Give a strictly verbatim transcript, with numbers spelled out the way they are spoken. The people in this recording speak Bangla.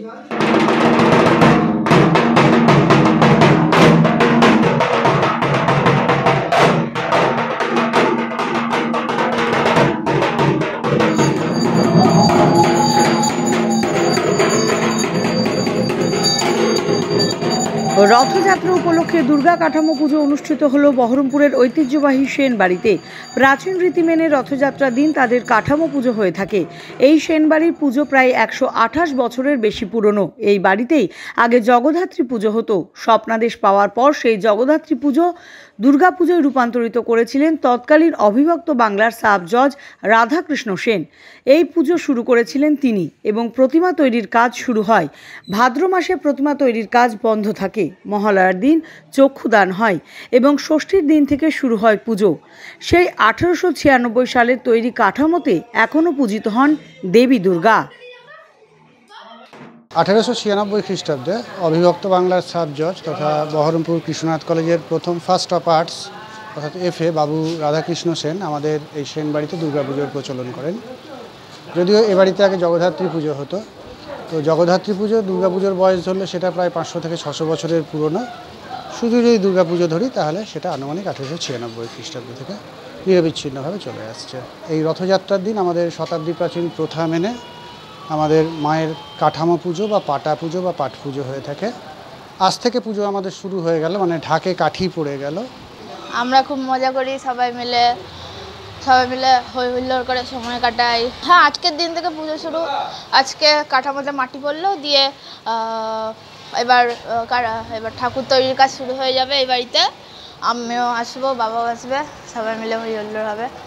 রথযাত্রা উপলক্ষে দুর্গা কাঠামো পুজো অনুষ্ঠিত হলো বহরমপুরের ঐতিহ্যবাহী সেন বাড়িতে। প্রাচীন রীতি মেনে রথযাত্রার দিন তাদের কাঠামো পুজো হয়ে থাকে। এই সেন বাড়ির পুজো প্রায় একশো আঠাশ বছরের বেশি পুরনো। এই বাড়িতেই আগে জগদ্ধাত্রী পুজো হতো। স্বপ্নাদেশ পাওয়ার পর সেই জগদ্ধাত্রী পুজো দুর্গা পুজোয় রূপান্তরিত করেছিলেন তৎকালীন অবিভক্ত বাংলার সাব জজ রাধাকৃষ্ণ সেন। এই পুজো শুরু করেছিলেন তিনি এবং প্রতিমা তৈরির কাজ শুরু হয়। ভাদ্র মাসে প্রতিমা তৈরির কাজ বন্ধ থাকে। মহালয়ার দিন চক্ষুদান হয় এবং ষষ্ঠীর দিন থেকে শুরু হয় পুজো। সেই আঠারোশো ছিয়ানব্বই সালের তৈরি কাঠামোতে এখনও পূজিত হন দেবী দুর্গা। আঠারোশো ছিয়ানব্বই খ্রিস্টাব্দে অবিভক্ত বাংলার সাব জজ তথা বহরমপুর কৃষ্ণনাথ কলেজের প্রথম ফার্স্ট অফ আর্টস অর্থাৎ এফ এ বাবু রাধাকৃষ্ণ সেন আমাদের এই সেন বাড়িতে দুর্গা পুজোর প্রচলন করেন। যদিও এ বাড়িতে আগে জগদ্ধাত্রী পুজো হতো, তো জগদ্ধাত্রী পুজো দুর্গা পুজোর বয়স ধরলে সেটা প্রায় পাঁচশো থেকে ছশো বছরের পুরনো। শুধু যদি দুর্গা পুজো ধরি তাহলে সেটা আনুমানিক আঠারোশো ছিয়ানব্বই খ্রিস্টাব্দ থেকে নিরবিচ্ছিন্নভাবে চলে আসছে। এই রথযাত্রার দিন আমাদের শতাব্দী প্রাচীন প্রথা মেনে আমাদের মায়ের কাঠামো পুজো বা পাটা পুজো বা পাট পুজো হয়ে থাকে। আজ থেকে পুজো আমাদের শুরু হয়ে গেল, মানে ঢাকে কাঠি পড়ে গেল। আমরা খুব মজা করি, সবাই মিলে সবাই মিলে হই হুল্লোড় করে সময় কাটাই। হ্যাঁ, আজকের দিন থেকে পুজো শুরু। আজকে কাঠামোতে মাটি পড়লো, দিয়ে এবার এবার ঠাকুর তৈরির কাজ শুরু হয়ে যাবে এই বাড়িতে। আমিও আসবো, বাবাও আসবে, সবাই মিলে হই হুল্লোড় হবে।